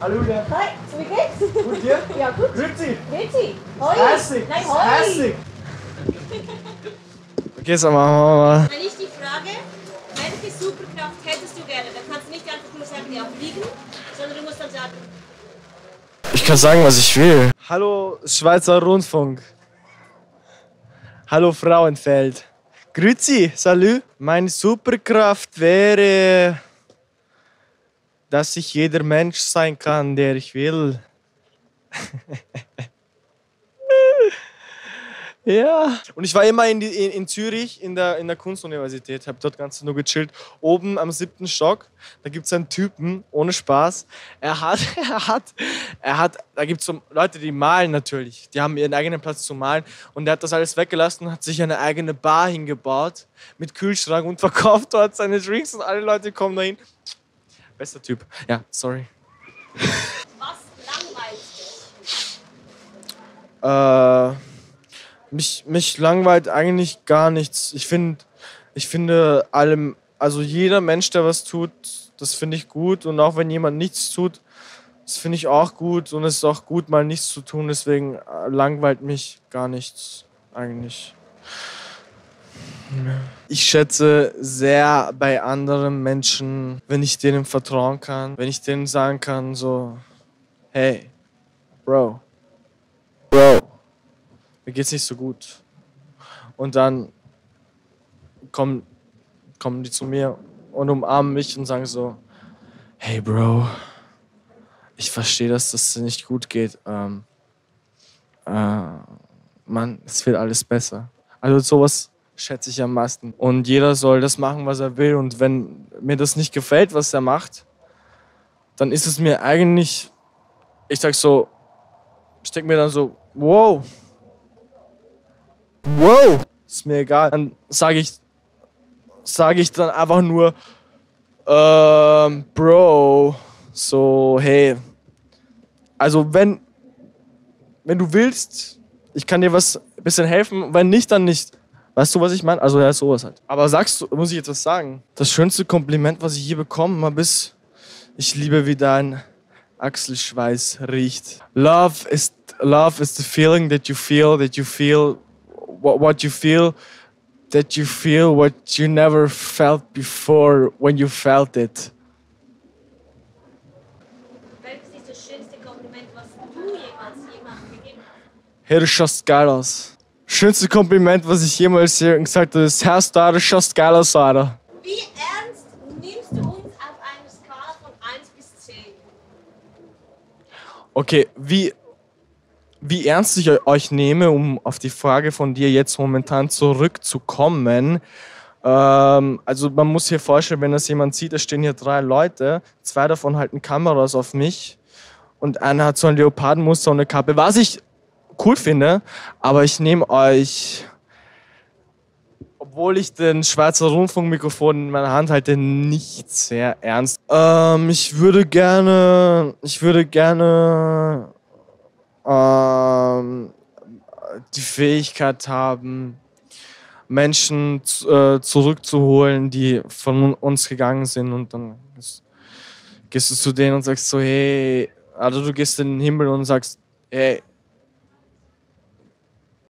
Hallo, ja. Hi, so wie geht's? Gut dir? Ja, gut. Grüezi. Grüezi. Hoi. Hässig. Nein, hoi. Hässig. Okay, so machen wir mal. Wenn ich die frage, welche Superkraft hättest du gerne, dann kannst du nicht einfach nur sagen, ja, fliegen, sondern du musst dann sagen... Ich kann sagen, was ich will. Hallo, Schweizer Rundfunk. Hallo, Frauenfeld. Grüezi, salut. Meine Superkraft wäre, dass ich jeder Mensch sein kann, der ich will. Ja. Und ich war immer in Zürich in der Kunstuniversität, habe dort ganz nur gechillt. Oben am 7. Stock, da gibt es einen Typen, ohne Spaß. Da gibt es so Leute, die malen natürlich. Die haben ihren eigenen Platz zu malen. Und der hat das alles weggelassen und hat sich eine eigene Bar hingebaut mit Kühlschrank und verkauft dort seine Drinks und alle Leute kommen dahin. Bester Typ. Ja, sorry. Was langweilt dich? Mich langweilt eigentlich gar nichts. Ich finde also jeder Mensch, der was tut, das finde ich gut. Und auch wenn jemand nichts tut, das finde ich auch gut. Und es ist auch gut, mal nichts zu tun. Deswegen langweilt mich gar nichts eigentlich. Ich schätze sehr bei anderen Menschen, wenn ich denen vertrauen kann, wenn ich denen sagen kann, so, hey, Bro, mir geht's nicht so gut. Und dann kommen die zu mir und umarmen mich und sagen so, hey Bro, ich verstehe, dass das nicht gut geht. Mann, es wird alles besser. Also sowas schätze ich am meisten. Und jeder soll das machen, was er will. Und wenn mir das nicht gefällt, was er macht, dann ist es mir eigentlich, ich denke mir dann so, wow, ist mir egal. Dann sage ich dann einfach nur, Bro, so, hey, also wenn du willst, ich kann dir was ein bisschen helfen, wenn nicht, dann nicht. Weißt du, was ich meine? Also ja, sowas halt. Aber muss ich etwas sagen? Das schönste Kompliment, was ich je bekommen habe, ist, ich liebe, wie dein Achselschweiß riecht. Love is the feeling that you feel what you feel, that you feel what you never felt before when you felt it. Welches ist das schönste Kompliment, was du jemals jemandem gegeben hast? Hey, du schaust geil aus. Schönste Kompliment, was ich jemals gesagt habe, ist, Herr Star, du schaust geil aus, Alter. Wie ernst nimmst du uns auf einer Skala von 1 bis 10? Okay, wie ernst ich euch nehme, um auf die Frage von dir jetzt momentan zurückzukommen. Also man muss hier vorstellen, wenn das jemand sieht, da stehen hier 3 Leute, 2 davon halten Kameras auf mich und einer hat so ein Leopardenmuster und eine Kappe, was ich cool finde, aber ich nehme euch, obwohl ich den Schweizer Rundfunkmikrofon in meiner Hand halte, nicht sehr ernst. Ich würde gerne die Fähigkeit haben, Menschen zurückzuholen, die von uns gegangen sind, und dann gehst du zu denen und sagst so, hey, also du gehst in den Himmel und sagst, hey,